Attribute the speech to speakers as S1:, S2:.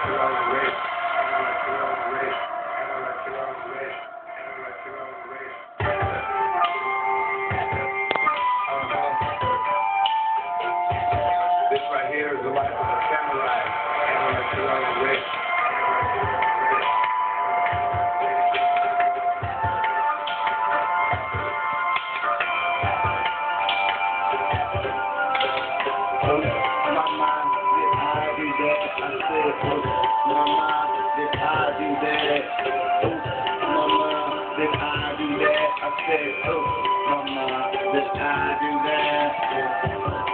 S1: This right here is the life of a samurai. And let your own way.
S2: MaMa, did I do that? I said, MaMa, did I do that? MaMa, did I do that? I said, MaMa, did I do that?